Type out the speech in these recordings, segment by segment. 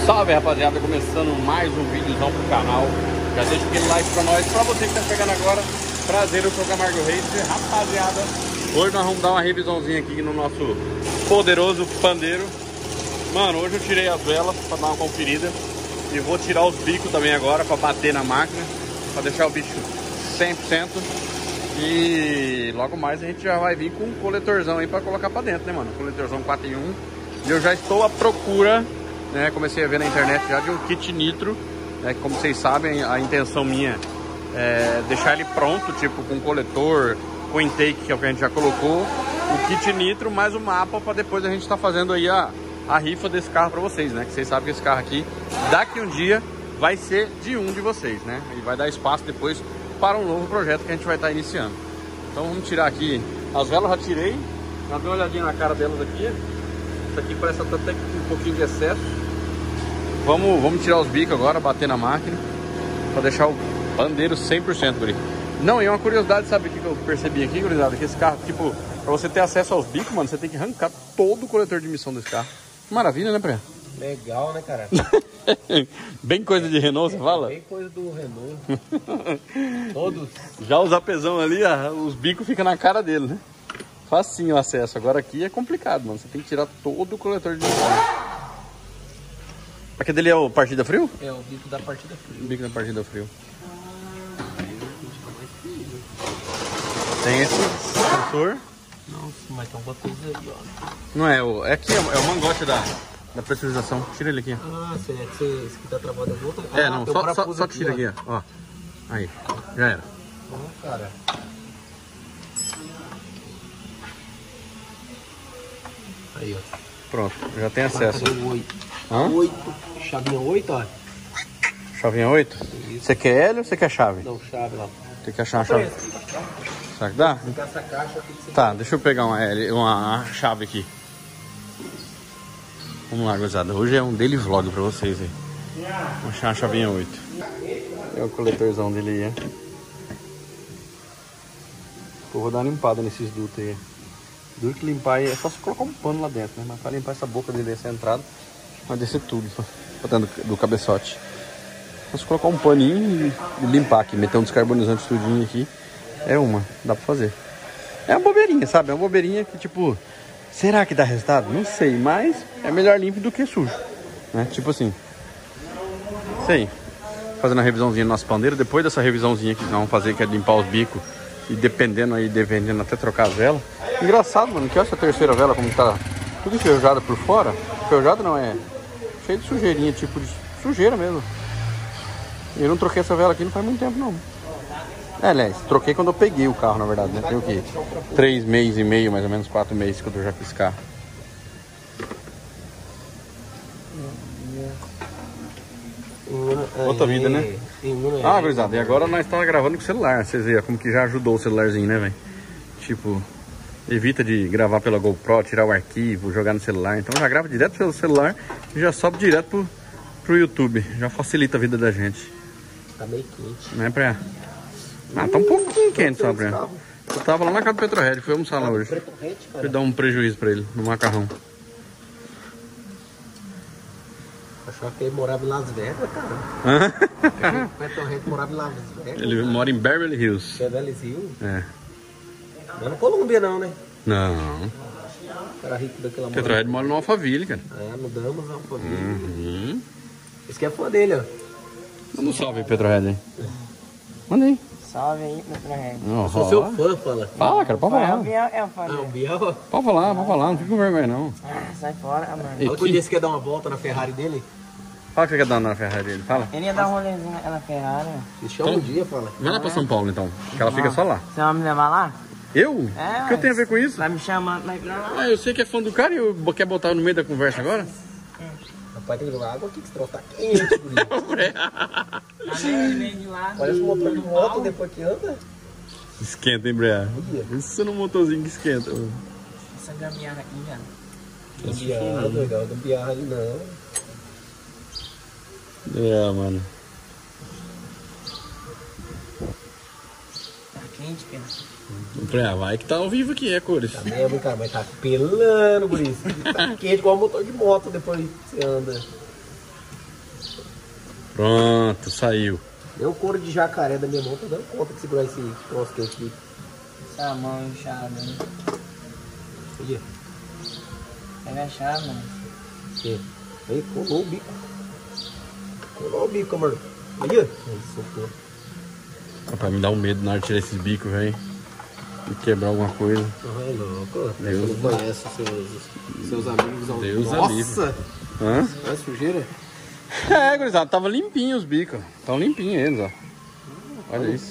Salve, rapaziada, começando mais um videozão pro canal. Já deixa aquele like pra nós. Pra você que tá chegando agora, prazer, eu sou o Camargo Reis. Rapaziada, hoje nós vamos dar uma revisãozinha aqui no nosso poderoso pandeiro. Mano, hoje eu tirei as velas pra dar uma conferida. E vou tirar os bicos também agora pra bater na máquina, pra deixar o bicho 100%. E logo mais a gente já vai vir com um coletorzão aí pra colocar pra dentro, né, mano? Coletorzão 4 em 1. E eu já estou à procura, né? Comecei a ver na internet já de um kit nitro, né? Como vocês sabem, a intenção minha é deixar ele pronto, tipo com coletor, com intake, que é o que a gente já colocou, o kit nitro, mais o mapa para depois a gente estar fazendo aí a rifa desse carro para vocês, né? Que vocês sabem que esse carro aqui, daqui um dia, vai ser de um de vocês, né? E vai dar espaço depois para um novo projeto que a gente vai estar iniciando. Então vamos tirar aqui as velas, já tirei, já dei uma olhadinha na cara delas aqui. Isso aqui parece até um pouquinho de excesso. Vamos tirar os bicos agora, bater na máquina, para deixar o pandeiro 100%, guri. Não, e uma curiosidade, sabe o que eu percebi aqui, gurizada? Que esse carro, tipo, para você ter acesso aos bicos, mano, você tem que arrancar todo o coletor de emissão desse carro. Maravilha, né, Pré? Legal, né, cara? Bem coisa de Renault, você fala? Bem coisa do Renault. Todos. Já os apesão ali, os bicos ficam na cara dele, né? Facinho o acesso. Agora aqui é complicado, mano. Você tem que tirar todo o coletor de emissão. Aquele dele é o partida frio? É o bico da partida frio. O bico da partida frio. Tem esse sensor. Nossa, mas tem um botão aí, ó. Não é, é aqui, é o mangote da pressurização. Tira ele aqui. Ah, certo. Esse aqui tá travado a volta. É, não, só tira aqui, ó. Aí, já era. Cara. Aí, ó. Pronto, já tem acesso. Cadê o 8? Hã? 8. Chavinha 8, ó. Chavinha 8? Você quer L ou você quer chave? Não, chave lá. Tem que achar uma chave. Será que dá? Essa caixa tem que ser... Tá, deixa eu pegar uma chave aqui. Vamos lá, gurizada. Hoje é um daily vlog pra vocês aí. Vou achar a chavinha 8. É o coletorzão dele aí, é. Pô, vou dar uma limpada nesses dutos aí. Duro que limpar aí, é só você colocar um pano lá dentro, né? Mas pra limpar essa boca dele, essa entrada, vai descer tudo, pra dentro do cabeçote. Só você colocar um paninho e limpar aqui, meter um descarbonizante tudinho aqui. É uma, dá pra fazer. É uma bobeirinha, sabe? É uma bobeirinha que tipo, será que dá resultado? Não sei, mas é melhor limpo do que sujo, né? Tipo assim. Sei. Fazendo a revisãozinha do nosso pandeiro. Depois dessa revisãozinha que nós vamos fazer, que é limpar os bicos e dependendo aí, dependendo até trocar as velas. Engraçado, mano, que essa terceira vela como tá tudo enferrujada por fora. Enferrujada não, é cheio de sujeirinha, tipo de sujeira mesmo. Eu não troquei essa vela aqui não faz muito tempo não. É, aliás, troquei quando eu peguei o carro, na verdade, né? Tem o quê? 3 meses e meio, mais ou menos 4 meses que eu já fiz carro. Outra vida, né? Ah, gurizada, e agora nós estamos gravando com o celular. Vocês veem como que já ajudou o celularzinho, né, velho? Tipo, evita de gravar pela GoPro, tirar o arquivo, jogar no celular. Então já grava direto pelo celular e já sobe direto pro YouTube. Já facilita a vida da gente. Tá meio quente. Não é pra... Ah, tá um pouquinho quente só, Breno. Eu tava lá na casa do Petrohead, fui almoçar lá hoje. Fui dar um prejuízo pra ele, no macarrão. Achava que ele morava em Las Vegas, cara. O Petrohead morava em Las Vegas. Ele mora em Beverly Hills. Beverly Hills? É. Não é na Colômbia não, né? Não. O cara rico daquela O Petrohead mora no Alphaville, cara. É, no Damas, Alphaville. Uhum. Esse aqui é fã dele, ó. Manda um salve aí, Petrohead, aí. Manda aí. Salve aí, Petrohead. Eu sou seu fã, fala. Fala, cara, pode falar. É o Biel, é o fã Ah, o dele. Biel. Pode falar, não fica com vergonha, não. Ah, sai fora, mano. Ei, Olha que disse que ia dar uma volta na Ferrari dele. Fala o que você quer dar na Ferrari dele, fala. Ele ia dar um rolezinho na Ferrari. Me chama um dia, fala. Vai lá pra São Paulo, então, que ela fica só lá. Você vai me levar lá? Eu? É, O que eu tenho a ver com isso? Vai me chamando pra ir pra lá? Ah, eu sei que é fã do cara e quer botar no meio da conversa agora? Rapaz, tem que jogar água aqui que esse troço tá quente, guri. Ele vem de lá. Parece um motor de moto depois que anda. Esquenta, hein, Brea? Isso no motorzinho que esquenta. Essa gambiarra aqui, velho. Gambiarra, legal. Gambiarra ali não. É, mano. Tá quente, Pedro. Vai que tá ao vivo aqui, é cores. Tá mesmo, cara, mas tá pelando, guri. Tá quente igual motor de moto depois que você anda. Pronto, saiu. Nem o couro de jacaré da minha mão tá dando conta de segurar esse troço quente aqui. Essa mão inchada, né? Olha. Pega a chave, mano. Aí, colou o bico. Colou o bico, amor. Olha. Aí, soltou. Rapaz, me dá um medo na hora de tirar esses bicos, velho. De quebrar alguma coisa. Louco. Deus. Você não conhece seus amigos. Deus Nossa! Hã? É sujeira? É, gurizada, tava limpinho os bicos. Tão limpinhos eles, ó. Olha isso.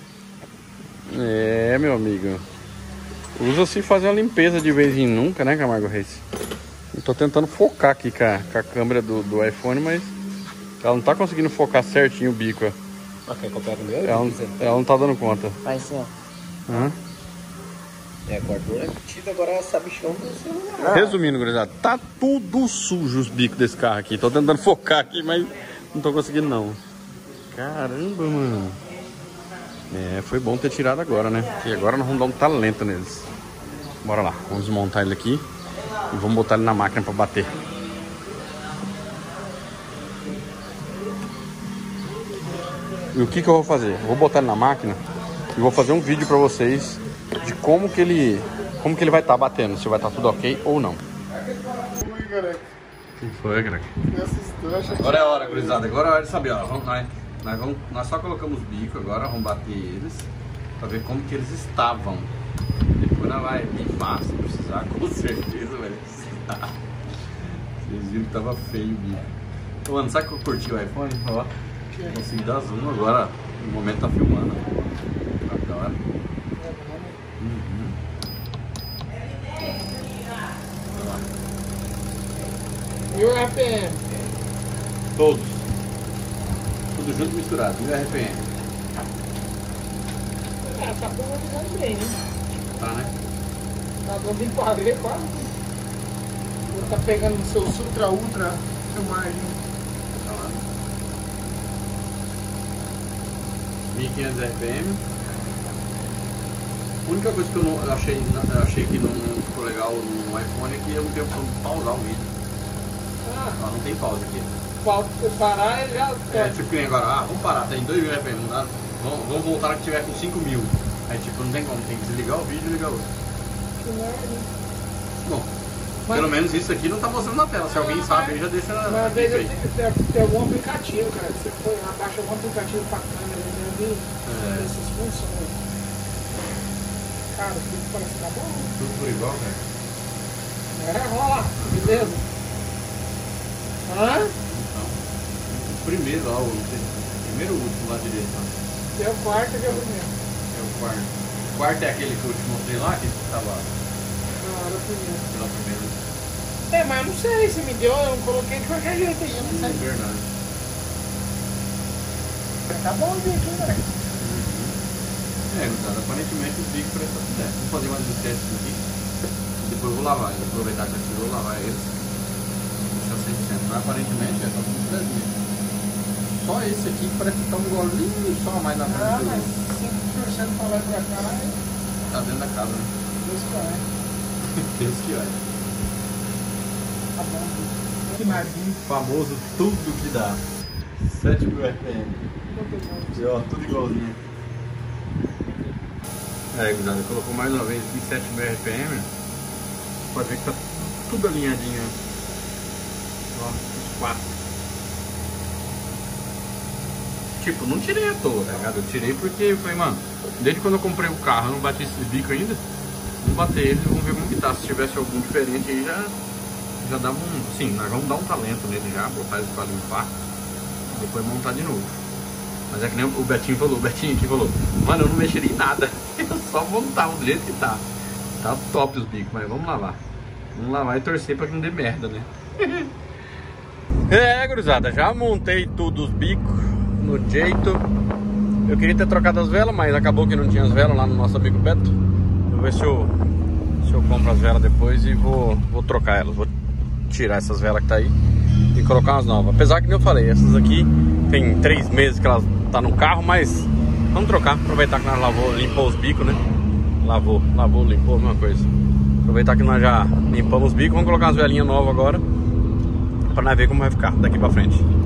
É, meu amigo. Usa-se fazer uma limpeza de vez em nunca, né, Camargo Reis? Eu tô tentando focar aqui com a câmera do iPhone, mas ela não tá conseguindo focar certinho o bico, ó. Quer comprar o meu? Ela não tá dando conta. Vai ser, ó. Hã? Cortou é tido agora essa bichão do celular. Resumindo, gurizada, tá tudo sujo os bicos desse carro aqui. Tô tentando focar aqui, mas não tô conseguindo não. Caramba, mano. É, foi bom ter tirado agora, né? Porque agora nós vamos dar um talento neles. Bora lá, vamos desmontar ele aqui e vamos botar ele na máquina pra bater. E o que eu vou fazer? Eu vou botar ele na máquina e vou fazer um vídeo pra vocês de como que ele vai estar batendo, se vai estar tudo ok ou não. O que foi, Greg? Agora é a hora, gurizada. Agora é a hora de saber, ó. Nós só colocamos bico agora, vamos bater eles pra ver como que eles estavam. Depois nós vai limpar, se precisar, com certeza vai precisar. Vocês viram que tava feio o bico. Ô, mano, sabe que eu curti o iPhone? Ó, consegui dar zoom agora, no momento tá filmando. Tá da hora. E o RPM? Todos. Tudo junto e misturado. E o RPM? Tá bom, bem, né? Tá, né? Tá dando em quadrilha quase. Tá pegando no seu Ultra filmagem. Tá lá. 1500 RPM. A única coisa que eu achei que não ficou legal no iPhone é que eu não tenho como pausar o vídeo. Ó, não tem pausa aqui. Parar ele já... É, tipo que nem agora, vamos parar, tem 2.000 RPM, não dá? Vamos voltar na que tiver com 5.000. Aí tipo, não tem como, tem que desligar o vídeo e ligar o outro. Que merda. Bom, pelo menos isso aqui não tá mostrando na tela, se alguém sabe aí já deixa na... Mas às vezes tem algum aplicativo, cara, você foi lá, baixa algum aplicativo pra câmera, né? Essas funções. Cara, o que parece que tá bom. Tudo por igual, velho. Rola, beleza. Hã? Então, o primeiro lá, o primeiro último lá direito. É o quarto que é o primeiro. É o quarto. O quarto é aquele que eu te mostrei lá, que tava... Não, era o primeiro. Pela primeira. Mas eu não sei, você me deu, eu coloquei de qualquer jeito aí, eu não sei. É verdade. Tá bom aqui, né? Cara, aparentemente o bico parece que tá. Vou fazer mais um teste aqui. E depois eu vou lavar. Vou aproveitar que eu tirou, lavar eles. Deixar 100%. Mas aparentemente é, tá tudo fresquinho. Só esse aqui parece que tá um golinho só a mais na frente. Mas 5% pra lá e pra cá, tá dentro da casa, né? Deus que vai. Deus que vai. Tá bom. Que marginho. Famoso tudo que dá. 7.000 RPM. E ó, tudo igualzinho. Aí, gurizada, colocou mais uma vez aqui 7.000 RPM. Pode ver que tá tudo alinhadinho. Ó, os 4. Tipo, não tirei à toa, tá ligado? Eu tirei porque eu falei, mano, desde quando eu comprei o carro eu não bati esse bico ainda. Vamos bater ele, vamos ver como que tá. Se tivesse algum diferente aí já dava um... Sim, nós vamos dar um talento nele já, botar ele pra limpar. E depois montar de novo. Mas é que nem o Betinho falou, o Betinho aqui falou, mano, eu não mexeria em nada. Eu só montava do jeito que tá. Tá top os bicos, mas vamos lavar. Vamos lavar e torcer pra que não dê merda, né? É, gurizada, já montei tudo os bicos no jeito. Eu queria ter trocado as velas, mas acabou que não tinha as velas lá no nosso amigo Beto. Vou ver se eu compro as velas depois e vou trocar elas. Vou tirar essas velas que tá aí e colocar umas novas. Apesar que, como eu falei, essas aqui tem 3 meses que elas tá no carro, mas vamos trocar. Aproveitar que nós limpou os bicos, né? Lavou, limpou, a mesma coisa. Aproveitar que nós já limpamos os bicos, vamos colocar umas velinhas novas agora pra nós ver como vai ficar daqui pra frente.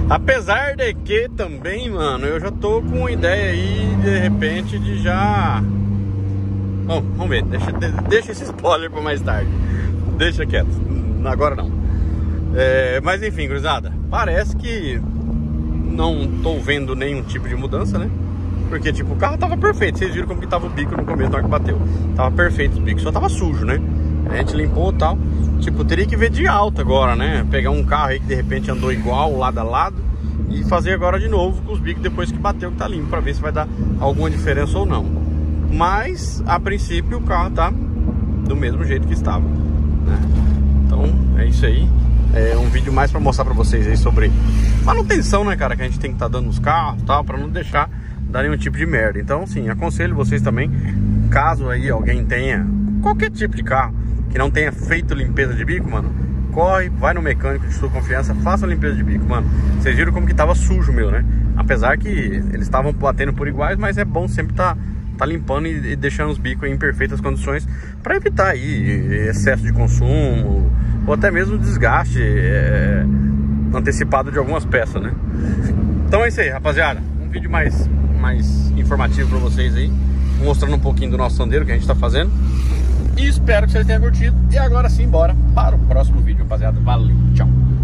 Apesar de que também, mano, eu já tô com ideia aí, de repente, de já... Bom, vamos ver, deixa esse spoiler pra mais tarde. Deixa quieto, agora não. Mas enfim, gurizada, parece que não tô vendo nenhum tipo de mudança, né? Porque, tipo, o carro tava perfeito. Vocês viram como que tava o bico no começo na hora que bateu. Tava perfeito o bico, só tava sujo, né? A gente limpou e tal. Tipo, teria que ver de alta agora, né? Pegar um carro aí que de repente andou igual, lado a lado, e fazer agora de novo com os bicos depois que bateu, que tá limpo, pra ver se vai dar alguma diferença ou não. Mas, a princípio, o carro tá do mesmo jeito que estava, né? Então, é isso aí. É um vídeo mais pra mostrar pra vocês aí sobre manutenção, né, cara? Que a gente tem que estar dando nos carros e tal, pra não deixar dar nenhum tipo de merda. Então, sim, aconselho vocês também, caso aí alguém tenha qualquer tipo de carro que não tenha feito limpeza de bico, mano, corre, vai no mecânico de sua confiança, faça a limpeza de bico, mano. Vocês viram como que tava sujo, meu, né? Apesar que eles estavam batendo por iguais, mas é bom sempre tá limpando e deixando os bicos em perfeitas condições para evitar aí excesso de consumo ou até mesmo desgaste antecipado de algumas peças, né? Então é isso aí, rapaziada. Um vídeo mais informativo para vocês aí, mostrando um pouquinho do nosso Sandero que a gente tá fazendo. E espero que vocês tenham curtido. E agora sim, bora para o próximo vídeo, rapaziada. Valeu, tchau.